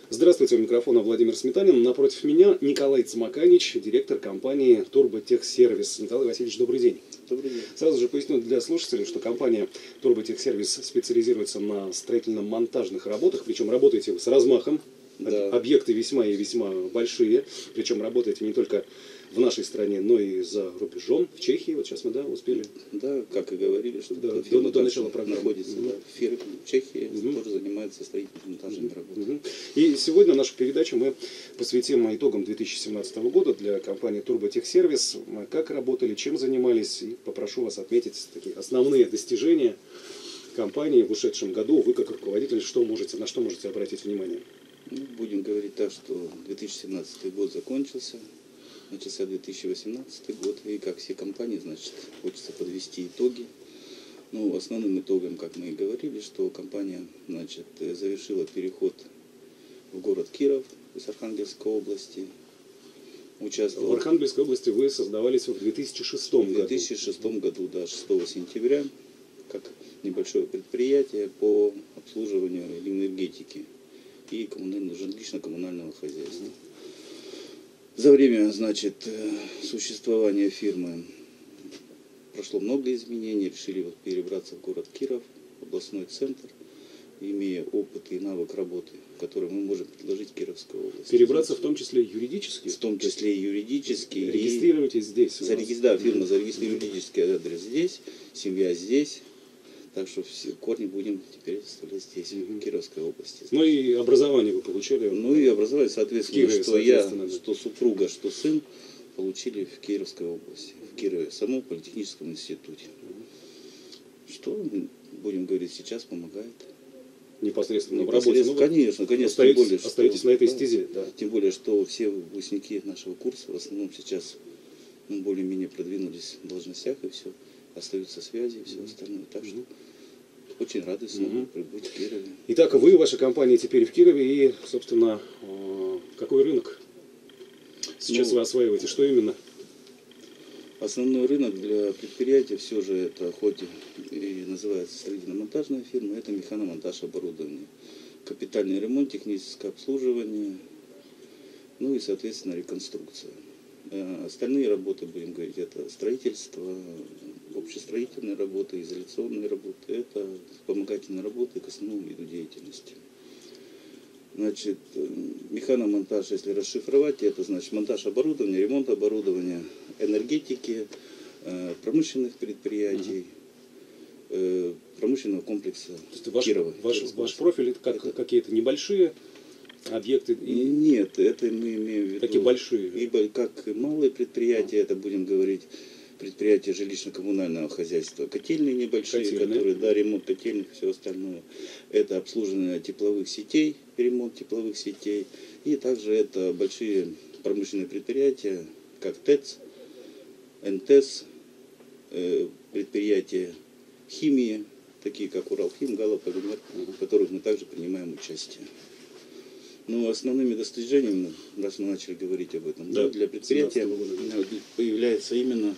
Здравствуйте, у микрофона Владимир Сметанин. Напротив меня Николай Цмаканич, директор компании Турботехсервис. Николай Васильевич, добрый день. Добрый день. Сразу же поясню для слушателей, что компания Турботехсервис специализируется на строительно-монтажных работах, причем работаете вы с размахом. Да. Объекты весьма и весьма большие, причем работаете не только в нашей стране, но и за рубежом, в Чехии. Вот сейчас мы успели. Да, как и говорили, что до начала программы находится в фирме в Чехии, тоже занимается строительно-монтажными работами. И сегодня нашу передачу мы посвятим итогам 2017 года для компании Турботехсервис. Как работали, чем занимались, и попрошу вас отметить такие основные достижения компании в ушедшем году. Вы как руководитель, на что можете обратить внимание? Будем говорить так, что 2017 год закончился, начался 2018 год, и как все компании, значит, хочется подвести итоги. Ну, основным итогом, как мы и говорили, что компания, значит, завершила переход в город Киров из Архангельской области. В Архангельской области вы создавались в 2006 году. В 2006 году, да, 6 сентября, как небольшое предприятие по обслуживанию энергетики и жилищно-коммунального хозяйства. За время, значит, существования фирмы прошло много изменений. Решили перебраться в город Киров, областной центр, имея опыт и навык работы, который мы можем предложить Кировской области. Перебраться в том числе юридически? В том числе и юридически. Регистрируйтесь здесь? Да, фирма зарегистрирует юридический адрес здесь, семья здесь. Так что все корни будем теперь оставлять здесь, в Кировской области. Ну и образование вы получили? Ну и образование, соответственно, Кирове, что я, что супруга, что сын получили в Кировской области, в Кирове, в самом политехническом институте. Что, будем говорить, сейчас помогает. Непосредственно в работе? Ну, конечно. Остаетесь на этой стезе? Да. Тем более, что все выпускники нашего курса в основном сейчас более-менее продвинулись в должностях и все. Остаются связи и все остальное. Так что очень рады снова прибыть в Кирове. Итак, вы, ваша компания теперь в Кирове, и, собственно, какой рынок сейчас вы осваиваете? Что именно? Основной рынок для предприятия все же это, хоть и называется строительно-монтажная фирма, это механомонтаж оборудования. Капитальный ремонт, техническое обслуживание, ну и, соответственно, реконструкция. Остальные работы, будем говорить, это строительство, общестроительные работы, изоляционные работы, это вспомогательные работы к основному виду деятельности. Значит, механомонтаж, если расшифровать, это значит монтаж оборудования, ремонт оборудования, энергетики, промышленных предприятий, промышленного комплекса Кирова. Ваш профиль это какие-то небольшие объекты? Нет, это мы имеем в виду. Такие большие? Как и малые предприятия, это будем говорить предприятия жилищно-коммунального хозяйства, котельные небольшие, которые, да, ремонт котельных, все остальное. Это обслуживание тепловых сетей, ремонт тепловых сетей. И также это большие промышленные предприятия, как ТЭЦ, НТЭС, предприятия химии, такие как Уралхим, Галополимер, в которых мы также принимаем участие. Но основными достижениями, раз мы начали говорить об этом, да, для предприятия появляется именно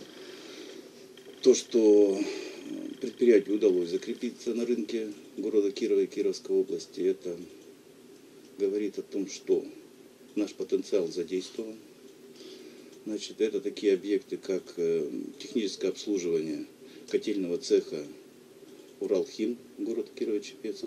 то, что предприятию удалось закрепиться на рынке города Кирова и Кировской области. Это говорит о том, что наш потенциал задействован. Значит, это такие объекты, как техническое обслуживание котельного цеха Уралхим, город Кирово-Чепецк.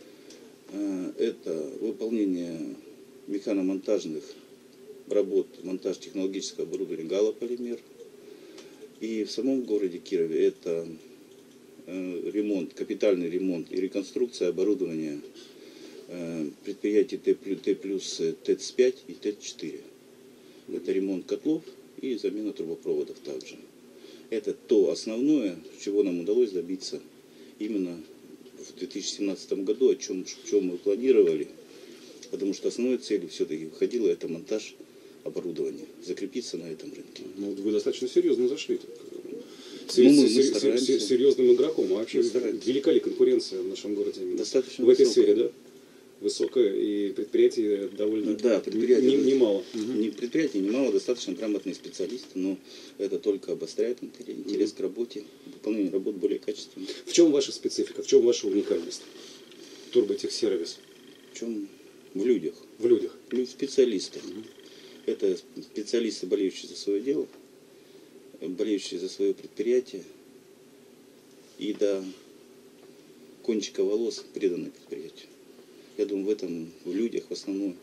Это выполнение механомонтажных работ, монтаж технологического оборудования Галополимер. И в самом городе Кирове это ремонт, капитальный ремонт и реконструкция оборудования предприятий Т+, ТЭЦ-5 и ТЭЦ-4. Это ремонт котлов и замена трубопроводов также. Это то основное, чего нам удалось добиться именно в 2017 году, о чем мы планировали, потому что основной целью все-таки выходило это монтаж оборудования, закрепиться на этом рынке. Ну, вы достаточно серьезно зашли. Серьезным игроком. А вообще велика ли конкуренция в нашем городе достаточно в этой сфере, да? Высокая, и предприятий довольно немало. Предприятий немало, достаточно грамотные специалисты, но это только обостряет интерес к работе, выполнение работ более качественно. В чем ваша специфика, в чем ваша уникальность? Турботехсервис. В чем В людях. В людях. Специалисты. Это специалисты, болеющие за свое дело, болеющие за свое предприятие и до кончика волос преданные предприятию. Я думаю, в этом, в людях в основном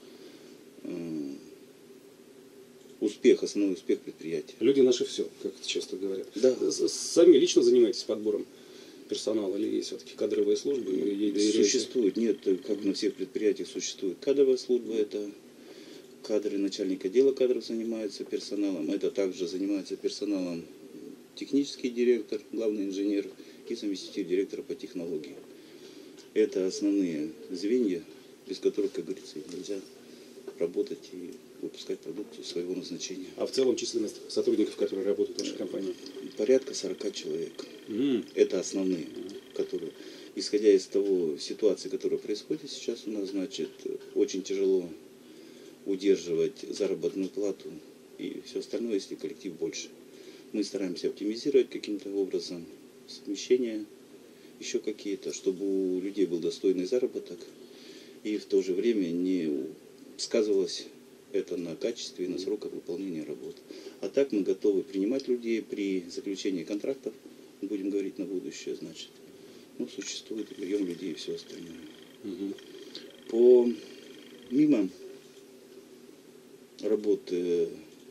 основной успех предприятия. Люди наши все, как часто говорят. Да. Сами лично занимаетесь подбором персонала или есть все-таки кадровые службы? Или ей доверяете? Существует, нет, как на всех предприятиях существует кадровая служба, это кадры начальника отдела кадров занимаются персоналом, это также занимается персоналом технический директор, главный инженер и заместитель директора по технологии. Это основные звенья, без которых, как говорится, нельзя работать и выпускать продукцию своего назначения. А в целом численность сотрудников, которые работают в вашей компании? Порядка 40 человек. Это основные, которые, исходя из того ситуации, которая происходит сейчас у нас, значит, очень тяжело удерживать заработную плату и все остальное, если коллектив больше. Мы стараемся оптимизировать каким-то образом совмещения, еще какие-то, чтобы у людей был достойный заработок и в то же время не сказывалось это на качестве и на сроках выполнения работ. А так мы готовы принимать людей при заключении контрактов, будем говорить на будущее, значит. Ну, существует и прием людей и все остальное. Помимо работы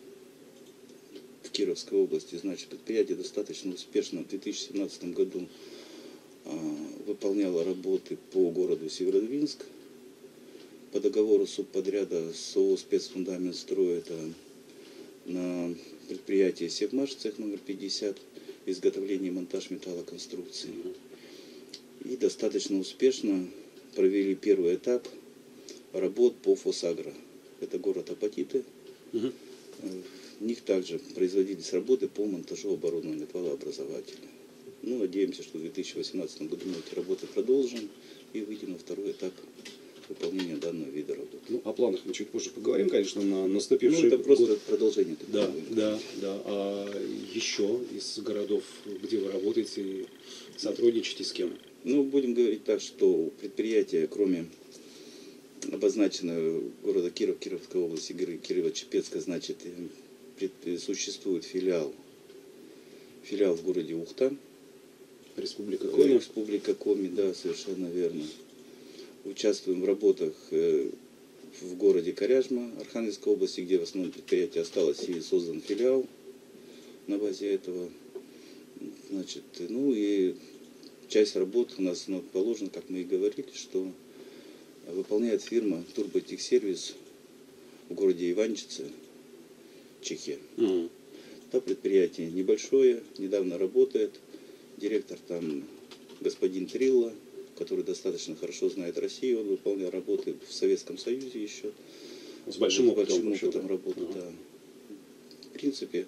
в Кировской области, значит, предприятие достаточно успешно в 2017 году выполняло работы по городу Северодвинск. По договору субподряда СООО «Спецфундамент строй» это на предприятии «Севмаш», цех номер 50, изготовление и монтаж металлоконструкций. И достаточно успешно провели первый этап работ по «Фосагро». Это город Апатиты. В них также производились работы по монтажу оборудования металлообразователя. Ну, надеемся, что в 2018 году мы эти работы продолжим и выйдем на второй этап выполнения данного вида работы. Ну, о планах мы чуть позже поговорим, конечно, на наступивший это просто год. Продолжение. Да. А еще из городов, где вы работаете и сотрудничаете с кем? Ну, будем говорить так, что предприятие, кроме обозначенного города Киров, Кировской области, Кирово-Чепецка, значит, существует филиал в городе Ухта. Республика Коми. Республика Коми, да, совершенно верно. Участвуем в работах в городе Коряжма, Архангельской области, где в основном предприятие осталось и создан филиал на базе этого. Значит, ну и часть работ у нас положена, как мы и говорили, что выполняет фирма Турботехсервис в городе Иванчице, Чехия. Там предприятие небольшое, недавно работает. Директор там господин Трилла, который достаточно хорошо знает Россию, он выполнял работы в Советском Союзе еще. С большим опытом работы, да. В принципе,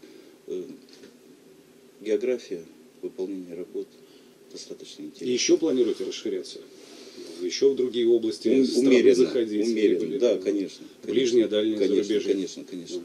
география выполнения работ достаточно интересна. И еще планируете расширяться? Еще в другие области страны заходить? Умеренно, да, конечно. Ближнее, дальнее, зарубежье? Конечно.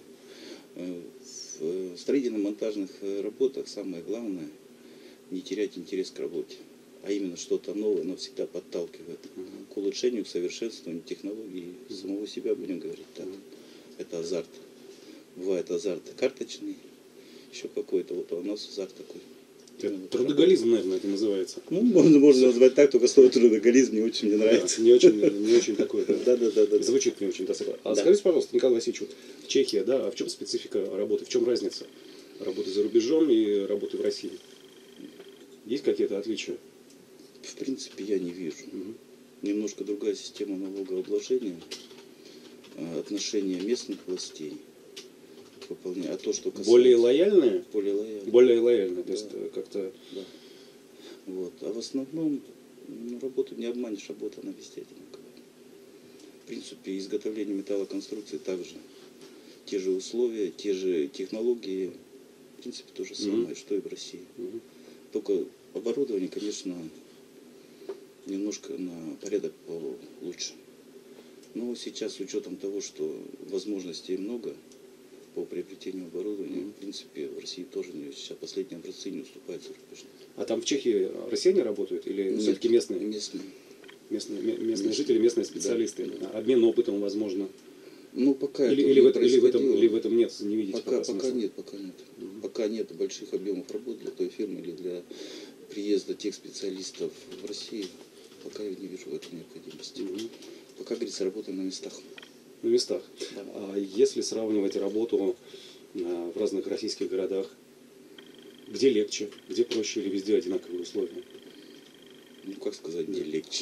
В строительно-монтажных работах самое главное не терять интерес к работе, а именно что-то новое, но всегда подталкивает к улучшению, к совершенствованию технологий самого себя, будем говорить так. Это азарт. Бывает азарт карточный, еще какой-то, вот у нас азарт такой. Трудоголизм, наверное, это называется. Ну, можно назвать так, только слово трудоголизм не очень мне нравится. Да, не очень такое. Да. Звучит не очень досадно. А скажите, пожалуйста, Николай Васильевич, вот Чехия, да, а в чем специфика работы, в чем разница работы за рубежом и работы в России? Есть какие-то отличия? В принципе, я не вижу. Немножко другая система налогообложения, отношения местных властей. А то, что касается... Более лояльные? Более лояльные, то есть как-то... Да. Вот. А в основном работу не обманешь, работа она везде одинаковая. В принципе, изготовление металлоконструкции также. Те же условия, те же технологии, в принципе, то же самое, что и в России. Только оборудование, конечно, немножко на порядок лучше. Но сейчас с учетом того, что возможностей много по приобретению оборудования, в принципе, в России тоже сейчас последние образцы не уступают зарубежным. А там в Чехии россияне работают или все-таки местные? Местные. местные жители, местные специалисты. Да. Обмен опытом, возможно. Ну, пока Или, этого или, не в этом, или, в этом, происходило. или в этом нет, не видите Пока смысла? нет, пока нет. Пока нет больших объемов работ для той фирмы или для приезда тех специалистов в Россию. Пока я не вижу в этом необходимости. Пока, говорится, работаем на местах. На местах. Да. А если сравнивать работу в разных российских городах, где легче, где проще или везде одинаковые условия? Ну, как сказать, не легче.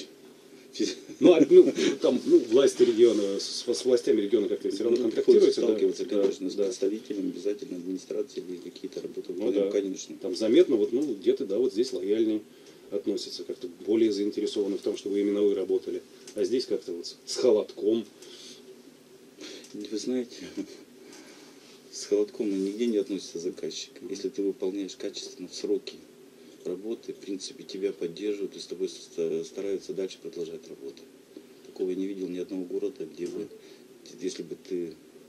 Там власти региона, с властями региона как-то все равно контактируете? Сталкиваться, Да, конечно, с да. представителями обязательно администрации или какие-то работы Ну выполняем, да. конечно. Там заметно, где-то, да, вот здесь лояльнее относятся, как-то более заинтересованы в том, чтобы именно вы работали. А здесь как-то вот с холодком. Вы знаете, с холодком нигде не относится заказчик. Если ты выполняешь качественно в сроки работы, в принципе, тебя поддерживают и с тобой стараются дальше продолжать работу. Такого я не видел ни одного города, где бы, если бы ты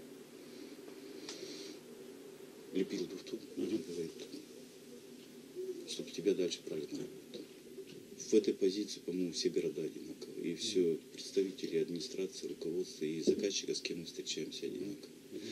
лепил бы в ту, чтобы тебя дальше брали на работу. В этой позиции, по-моему, все города одинаковые. И все представители администрации, руководства и заказчика, с кем мы встречаемся, одинаково.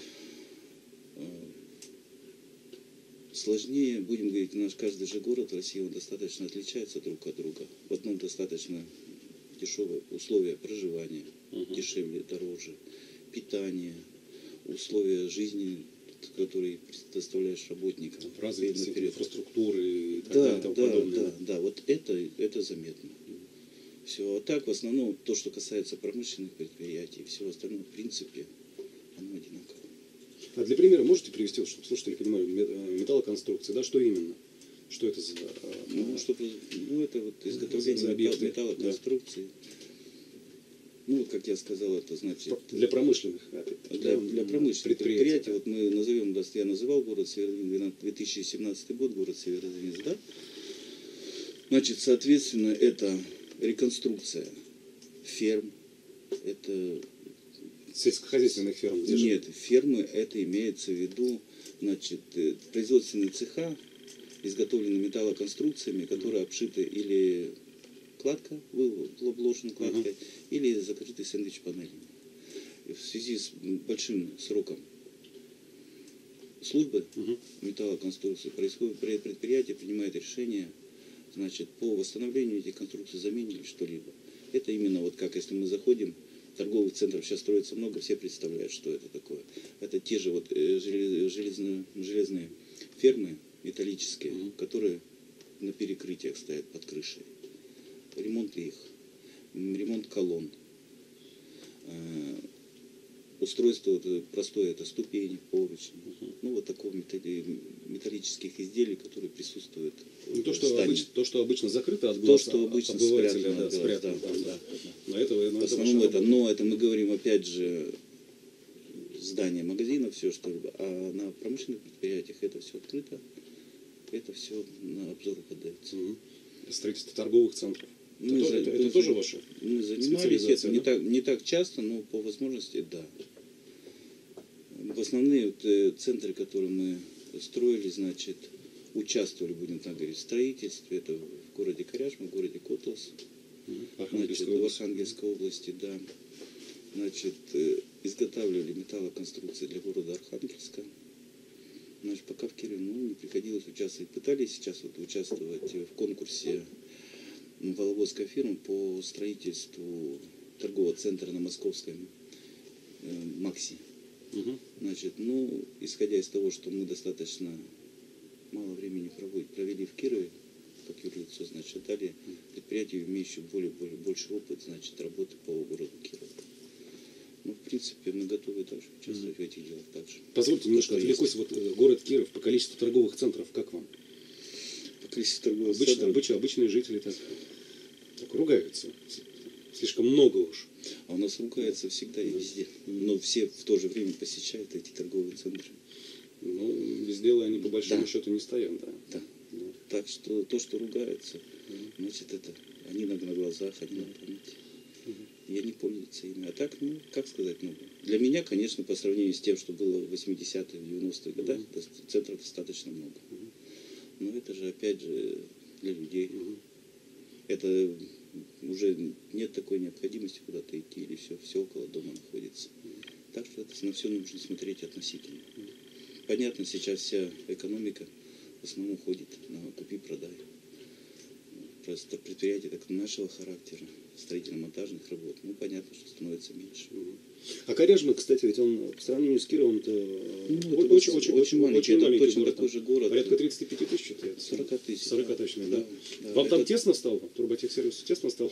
Сложнее, будем говорить, наш каждый же город в России, он достаточно отличается друг от друга. В одном достаточно дешевые условия проживания, дешевле, дороже, питание, условия жизни, которые предоставляешь работникам. Развитие инфраструктуры и так Да, далее и тому подобное. да, вот это заметно. Все. А так, в основном, то, что касается промышленных предприятий и всего остального, в принципе, оно одинаково. А для примера можете привести, чтобы слушатели понимали, металлоконструкции, да, что именно? Что это за... Это вот изготовление за объекты, металлоконструкций. Ну, вот, как я сказал, это значит... Для промышленных, Для промышленных предприятий. Вот мы назовем, я называл город Северодвинск, 2017 год, город Северодвинск, да? Значит, соответственно, это реконструкция ферм, это... Сельскохозяйственных ферм? Нет, фермы, это имеется в виду, значит, производственные цеха, изготовлены металлоконструкциями, которые обшиты или кладка, обложена кладкой, или закрыты сэндвич-панелями. В связи с большим сроком службы металлоконструкции предприятие принимает решение, значит, по восстановлению этих конструкций, замене или что-либо. Это именно вот как если мы заходим, торговых центров сейчас строится много, все представляют, что это такое. Это те же вот железные фермы металлические, которые на перекрытиях стоят под крышей. Ремонт их, ремонт колонн, устройство вот, простое, это ступени, поручни. Ну, вот такого металлических изделий, которые присутствуют в здании. То, что обычно закрыто от глаз обывателя, спрятано. Но это мы говорим, опять же, здание магазина, все что-либо. А на промышленных предприятиях это все открыто, это все на обзор подается. Строительство торговых центров. Это тоже ваше? Мы занимались этим не так часто, но по возможности, да. В основные центры, которые мы строили, значит, участвовали, будем так говорить, в строительстве. Это в городе Коряжма, в городе Котлас, в Архангельской области, да. Значит, изготавливали металлоконструкции для города Архангельска. Значит, пока в Кирове не приходилось участвовать. Пытались сейчас вот участвовать в конкурсе вологодской фирмы по строительству торгового центра на Московском Макси. Значит, исходя из того, что мы достаточно мало времени провели в Кирове, как юрлицо, значит, дали предприятию, имеющему больше опыт, значит, работы по городу Киров. В принципе, мы готовы также участвовать в этих делах также. Позвольте немножко отвлекусь. Вот город Киров, по количеству торговых центров, как вам? По количеству торговых центров? Обычные жители так ругаются. Слишком много уж. А у нас ругаются всегда и везде. Но все в то же время посещают эти торговые центры. Без дела они по большому счету не стоят, да. Так что то, что ругаются, значит, это они на глазах, они на памяти. Я не пользуюсь ими. А так, как сказать, для меня, конечно, по сравнению с тем, что было в 80-е, 90-е годах, центров достаточно много. Но это же, опять же, для людей. Это уже нет такой необходимости куда-то идти, или все около дома находится. Так что это на все нужно смотреть относительно. Понятно, сейчас вся экономика в основном уходит на купи-продай. Просто предприятия так нашего характера, строительно-монтажных работ, ну понятно, что становится меньше. А Коряжма, кстати, ведь он по сравнению с Кировом очень маленький, это точно город, такой же город. Порядка 35 тысяч, что-то. 40 тысяч. 40 точно, да. Вам это... там тесно стало? Турботехсервису тесно стало?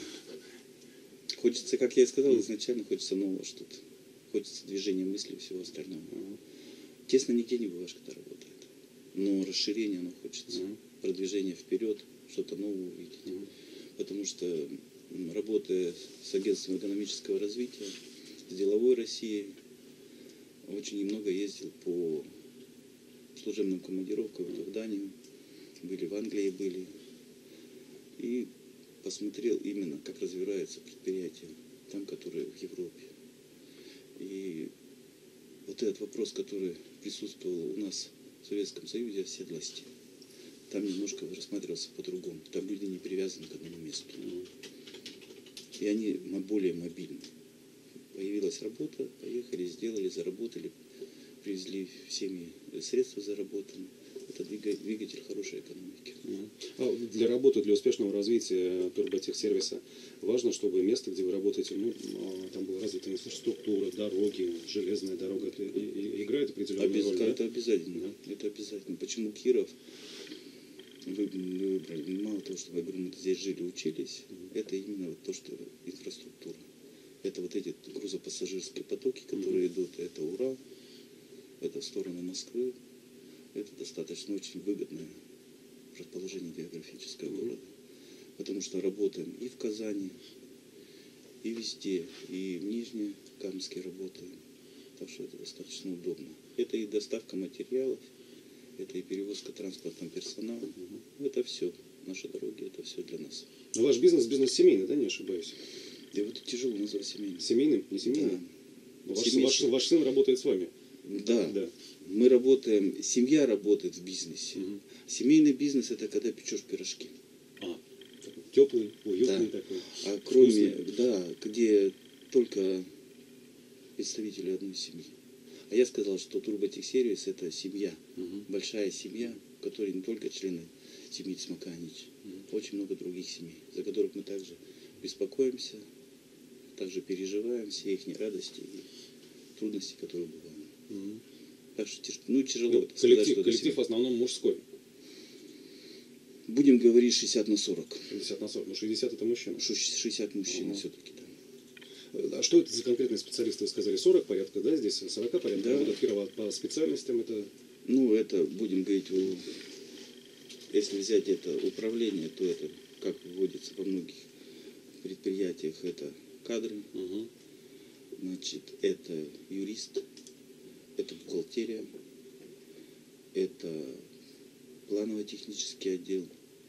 Хочется, как я и сказал, изначально хочется нового что-то. Хочется движения мысли и всего остального. Тесно нигде не бываешь, когда работает. Но расширение оно хочется. Продвижение вперед, что-то новое увидеть. Потому что, работая с агентством экономического развития, с деловой Россией, очень много ездил по служебным командировкам в Данию, были в Англии, были. И посмотрел именно, как развивается предприятие, там, которые в Европе. И вот этот вопрос, который присутствовал у нас в Советском Союзе, оседлости, там немножко рассматривался по-другому. Там люди не привязаны к одному месту. И они более мобильны. Появилась работа, поехали, сделали, заработали, привезли в семьи средства заработанные. Это двигатель хорошей экономики. А для работы, для успешного развития турботехсервиса важно, чтобы место, где вы работаете, там была развита инфраструктура, дороги, железная дорога. Это играет определенную роль? Это обязательно. Это обязательно. Почему Киров? Вы выбрали, мало того, что мы здесь жили, учились, это именно вот то, что инфраструктура. Это вот эти грузопассажирские потоки, которые идут, это Урал, это в сторону Москвы. Это достаточно очень выгодное расположение географическое города. Потому что работаем и в Казани, и везде, и в Нижнекамске работаем. Так что это достаточно удобно. Это и доставка материалов, это и перевозка транспортного персонала. Это все. Наши дороги, это все для нас. Но ваш бизнес семейный, да, не ошибаюсь? И вот тяжело назвать семейным. Семейным? Не семейным? Да. Ваш сын работает с вами? Да. Мы работаем, семья работает в бизнесе. Семейный бизнес — это когда печешь пирожки. Теплый, уютный такой. А кроме, где только представители одной семьи. А я сказал, что Турботехсервис — это семья, большая семья, в которой не только члены семьи Цмаканич, очень много других семей, за которых мы также беспокоимся, также переживаем все их радости и трудности, которые бывают. Так что тяжело сказать, что коллектив в основном мужской. Будем говорить 60 на 40. 60 на 40. Ну, 60 это мужчина. 60 мужчин все-таки, да. А что это за конкретные специалисты? Вы сказали 40 порядка, да? Здесь 40 порядка. Да. Вот Кирова по специальностям это... Ну, это, будем говорить, если взять это управление, то это, как вводится во многих предприятиях, это кадры, значит, это юрист, это бухгалтерия, это планово-технический отдел,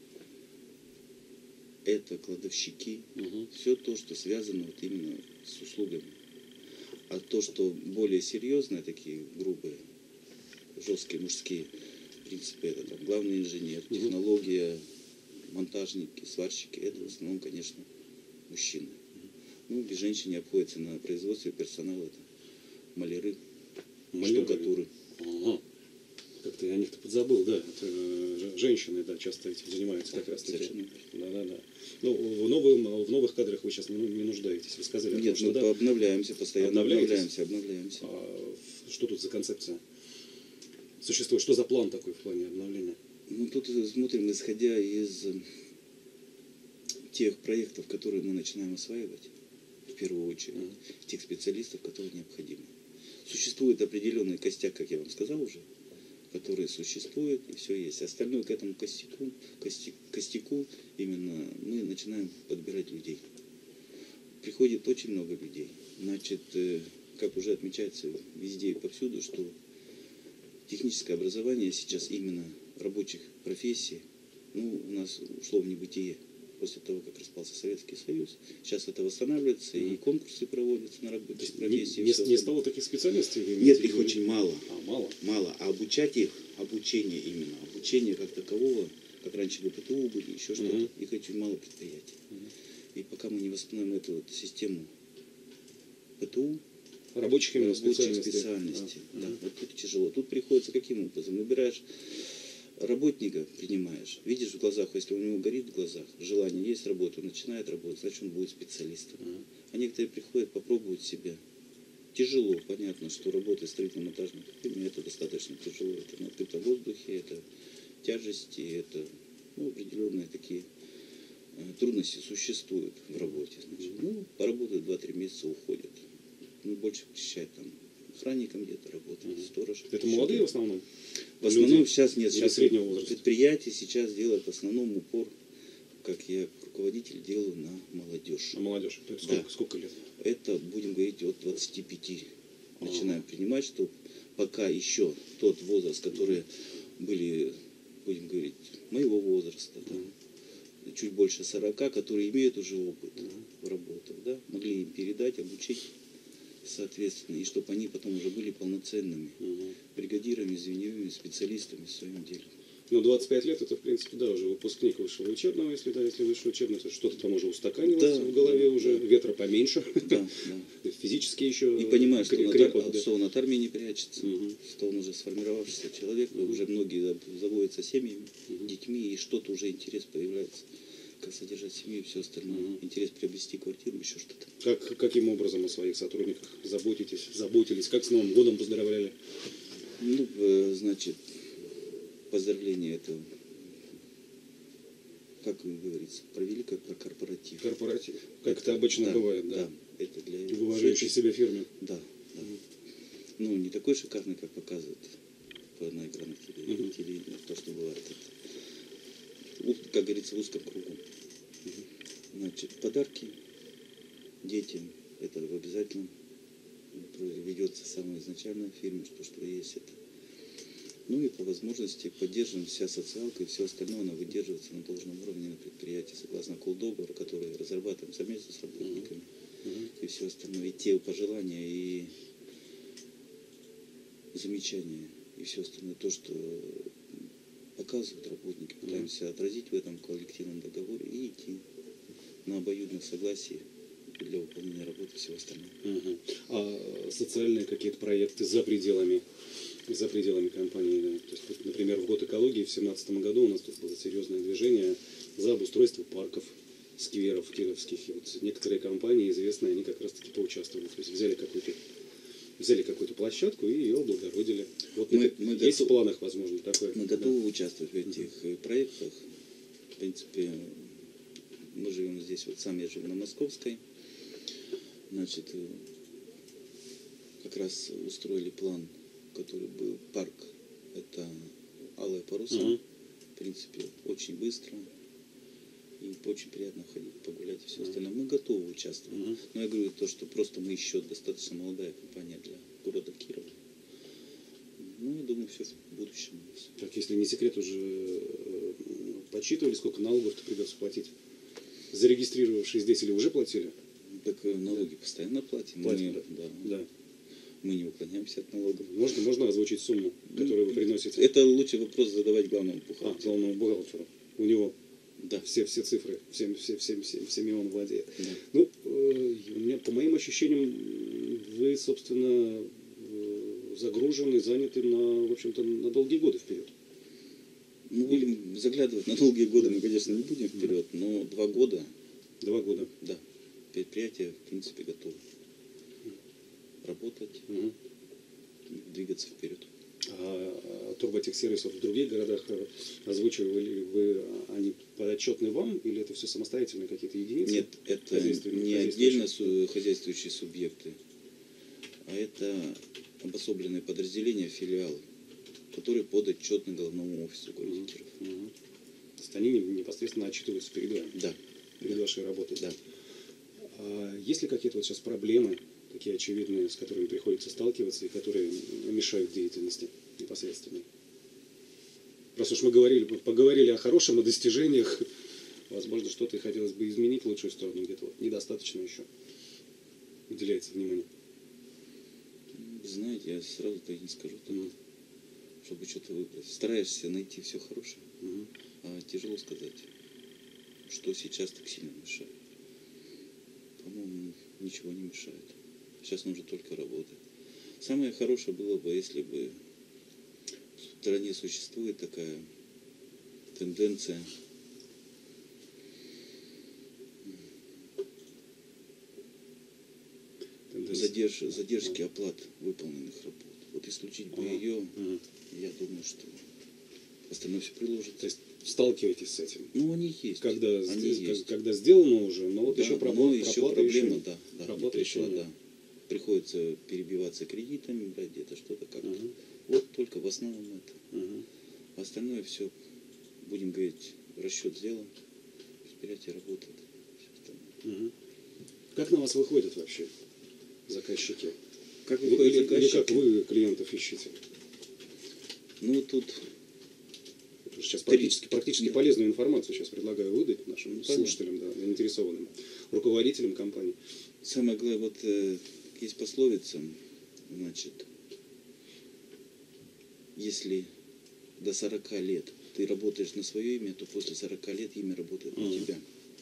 это кладовщики, все то, что связано вот именно с услугами. А то, что более серьезные, такие грубые, жесткие мужские принципы, это там главный инженер, технология, монтажники, сварщики, это в основном, конечно, мужчины. Ну, без женщин не обходится на производстве персонала, это маляры, штукатуры. Как-то я о них-то подзабыл, да. Это женщины, да, часто этим занимаются как раз таки. Да. Ну, в новых кадрах вы сейчас не нуждаетесь. Вы сказали, нет, что мы обновляемся, постоянно обновляемся. Что тут за концепция существует? Что за план такой в плане обновления? Ну, тут смотрим, исходя из тех проектов, которые мы начинаем осваивать, в первую очередь, тех специалистов, которые необходимы. Существует определенный костяк, как я вам сказал уже, который существует, и все есть. Остальное к этому костяку именно мы начинаем подбирать людей. Приходит очень много людей. Значит, как уже отмечается везде и повсюду, что техническое образование сейчас именно рабочих профессий, у нас ушло в небытие после того, как распался Советский Союз. Сейчас это восстанавливается, и конкурсы проводятся на рабочих профессий. Не стало таких специальностей? Нет, их очень мало. Мало. А обучать их, обучение как такового, как раньше в ПТУ были, еще что-то, их очень мало предприятий. И пока мы не восстановим эту вот систему ПТУ, Рабочих именно рабочих специальностей. специальностей, да, вот это тяжело. Тут приходится каким образом? Выбираешь работника, принимаешь, видишь в глазах, если у него горит в глазах, желание есть работать, он начинает работать, значит он будет специалистом. А некоторые приходят, попробуют себя. Тяжело, понятно, что работать строительно-монтажной фирме это достаточно тяжело. Это на открытом воздухе, это тяжести, это определенные такие трудности существуют в работе. Значит. Поработают 2-3 месяца, уходят. Больше посещают там охранником где-то работают, сторожем. Это молодые в основном? В основном люди сейчас нет. Сейчас среднего возраста? предприятие сейчас делает в основном упор, как я руководитель делаю, на молодежь. На молодежь. Это сколько лет? Это, будем говорить, от 25 начинаем принимать, что пока еще тот возраст, которые были, будем говорить, моего возраста, чуть больше 40, которые имеют уже опыт в работах, да, могли им передать, обучить, соответственно, и чтобы они потом уже были полноценными бригадирами, звеньевыми специалистами в своем деле. Ну, 25 лет это, в принципе, да, уже выпускник высшего учебного, если высшего учебного, то что-то там уже устаканилось в голове, уже ветра поменьше, физически еще. И понимаешь, крепок, что он от армии не прячется, что он уже сформировавшийся человек, уже многие заводятся семьями, детьми, и что-то уже интерес появляется. Как содержать семью и все остальное. Интерес приобрести квартиру, еще что-то. Каким образом о своих сотрудниках заботились? Как с Новым годом поздравляли? Ну, значит, поздравление это, как говорится, провели как про корпоратив. Корпоратив. Как это обычно бывает, да. Да, это для в уважающей себя фирме. Да. Ну, не такой шикарный, как показывают на экранах телевидения, то, что бывает. Как говорится, в узком кругу. Значит, подарки детям, это обязательно ведется самое изначальное в фирме, что есть это. Ну и по возможности поддерживаем вся социалка и все остальное, она выдерживается на должном уровне на предприятии, согласно колл-договору, который разрабатываем совместно с работниками. И все остальное, и те пожелания, и замечания, и все остальное, то, что показывают работники, пытаемся отразить в этом коллективном договоре и идти на обоюдном согласии для выполнения работы и всего остального. А социальные какие-то проекты за пределами компании, да? То есть, например, в год экологии в 2017 году у нас тут было серьезное движение за обустройство парков, скверов кировских. И вот некоторые компании известные, они как раз-таки поучаствовали. То есть взяли какую-то площадку и ее облагородили. Вот мы есть в планах, возможно, такое? Мы готовы участвовать в этих проектах. В принципе, мы живем здесь, вот сам я живу на Московской. Значит, как раз устроили план, который был парк. Это Алые паруса. В принципе, очень быстро. И очень приятно ходить, погулять и все остальное. Мы готовы участвовать. Но я говорю то, что просто мы еще достаточно молодая компания для города Кирова. Ну, я думаю, все в будущем у нас. Так, если не секрет, уже подсчитывали, сколько налогов-то придется платить? Зарегистрировавшись здесь или уже платили? Так налоги постоянно платим. Да. Мы не уклоняемся от налогов. Можно озвучить сумму, которую вы приносите? Это лучший вопрос задавать главному бухгалтеру. Главному бухгалтеру. У него да. все цифры, всеми он владеет. Да. Ну, у меня, по моим ощущениям, вы, собственно, загружены, заняты в общем-то, на долгие годы вперед. Ну, будем заглядывать на долгие годы, мы, конечно, не будем вперед, но 2 года. 2 года? Да. Предприятие, в принципе, готово работать, двигаться вперед. А Турботехсервис в других городах озвучивали вы, они подотчетны вам, или это все самостоятельные какие-то единицы? Нет, это не отдельно хозяйствующие субъекты, а это обособленные подразделения, филиалы, которые подотчетны главному офису города Киров. То есть они непосредственно отчитываются перед вами? Да. Перед вашей работой? Да. А есть ли какие-то вот сейчас проблемы, такие очевидные, с которыми приходится сталкиваться и которые мешают деятельности непосредственно? Раз уж мы поговорили о хорошем, о достижениях, возможно, что-то и хотелось бы изменить в лучшую сторону, где-то вот недостаточно еще уделяется внимание. Знаете, я сразу-то и не скажу так, чтобы что-то выбрать. Стараешься найти все хорошее, а тяжело сказать, что сейчас так сильно мешает. по-моему, ничего не мешает. Сейчас нужно только работать. Самое хорошее было бы, если бы в стране существует такая тенденция задержки оплат выполненных работ. Вот исключить бы ее, я думаю, что остальное все приложится. То есть сталкиваетесь с этим? Ну, они есть. Когда сделано уже, но вот да, еще проблема, еще, да. Работа пришла, еще да. Приходится перебиваться кредитами, брать где-то что-то как-то. Вот только в основном это. Остальное все, будем говорить, расчет сделан, предприятие работает. Как на вас выходят вообще заказчики? Как выходят заказчики? Или как вы клиентов ищете? Ну, тут... Сейчас практически полезную информацию сейчас предлагаю выдать нашим слушателям, да, заинтересованным руководителям компании. Самое главное, вот есть пословица, значит, если до 40 лет ты работаешь на свое имя, то после 40 лет имя работает на тебя.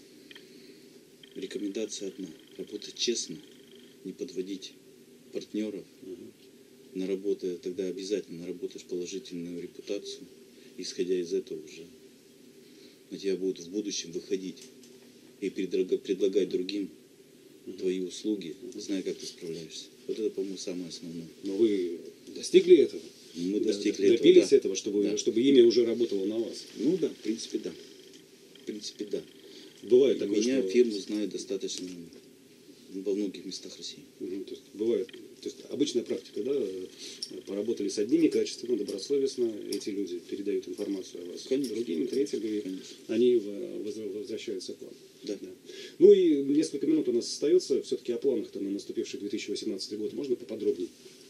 Рекомендация одна. Работать честно, не подводить партнеров. На работу, тогда обязательно наработаешь положительную репутацию. Исходя из этого уже на тебя будут в будущем выходить и предлагать другим твои услуги, зная, как ты справляешься. Вот это, по-моему, самое основное. Но вы достигли этого? Мы достигли этого. Добились этого, чтобы имя уже работало на вас? Ну да, в принципе, да. В принципе, да. Бывает такое, меня что... фирму знают достаточно во многих местах России. То есть бывает, то есть обычная практика, да, поработали с одними качественно, добросовестно, эти люди передают информацию о вас. Конечно. Другими, третьими, они возвращаются к вам. Да. Ну и несколько минут у нас остается, все-таки о планах-то на наступивший 2018 год. Можно поподробнее?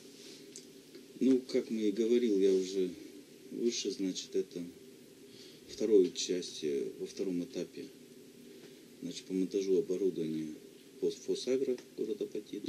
Ну, как мы и говорил, я уже выше, значит, это вторую часть, во втором этапе, значит, по монтажу оборудования Фосагро города Апатиты.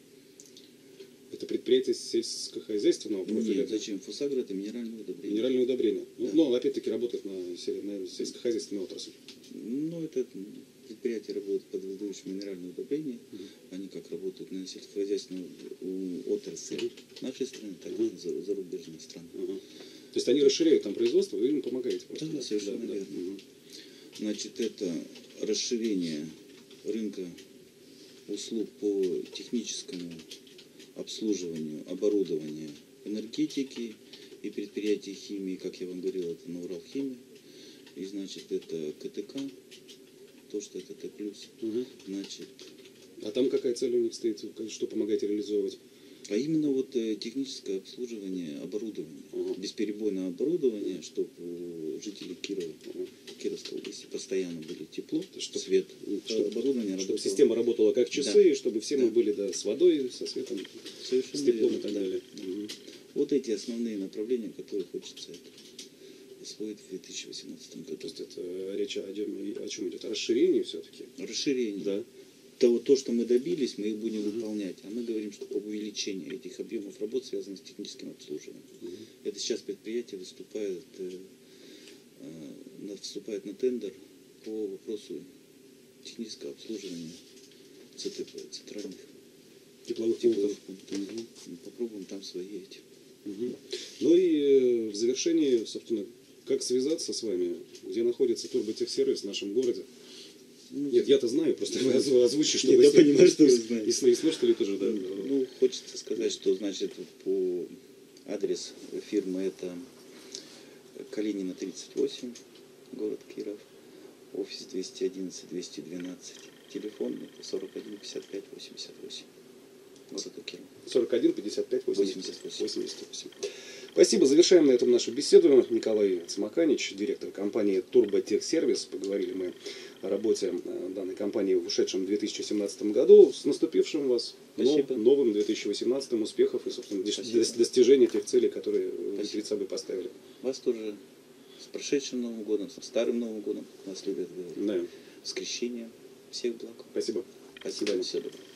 Это предприятие сельскохозяйственного профиля? Нет, зачем? Фосагро это минеральное удобрение. Минеральное удобрение. Да. Но опять-таки работает на сельскохозяйственной отрасли. Ну, это предприятие работает под выдающим минеральное удобрение. Они как работают на сельскохозяйственную отрасль нашей страны, так и зарубежных стран. То есть они расширяют там производство, вы им помогаете просто? Да, совершенно верно. Значит, это расширение рынка услуг по техническому обслуживанию оборудования энергетики и предприятий химии, как я вам говорил, это на Уралхимия. И, значит, это КТК, то, что это Т+. Значит, а там какая цель у них стоит? Что помогаете реализовывать? а именно вот техническое обслуживание оборудования, бесперебойное оборудование, чтобы жители Кировской области постоянно были тепло, свет, чтобы оборудование чтобы работало. Система работала как часы, Да. и чтобы все мы были с водой, со светом, Совершенно с теплом верно, и так да. далее. Вот эти основные направления, которые хочется освоить в 2018 году. То есть это речь о чем идет? О расширении все-таки? Расширение. Да. То, что мы добились, мы их будем выполнять. А мы говорим, что об увеличении этих объемов работ, связанных с техническим обслуживанием. Это сейчас предприятие вступает на тендер по вопросу технического обслуживания ЦТП, центральных Тепловых тепловых пунктов. пунктов. Мы попробуем там свои эти. Ну и в завершении, собственно, как связаться с вами? Где находится Турботехсервис в нашем городе? Нет, я-то знаю, просто вы озвучите, чтобы... Нет, я понимаю, что вы знаете. И слушатели тоже, да. Ну, хочется сказать, что, значит, по адрес фирмы это Калинина 38, город Киров, офис 211-212, телефон это 41 55 88, город Киров. 41 55 88. Спасибо. Завершаем на этом нашу беседу. Николай Цмаканич, директор компании Турботехсервис. Поговорили мы о работе данной компании в ушедшем 2017 году. С наступившим вас новым 2018 успехов и, собственно, достижения тех целей, которые вы перед собой поставили. Вас тоже с прошедшим Новым годом, с старым Новым годом. Нас любят говорить. Да. С крещением. Всех благ. Спасибо. Спасибо. Всего доброго.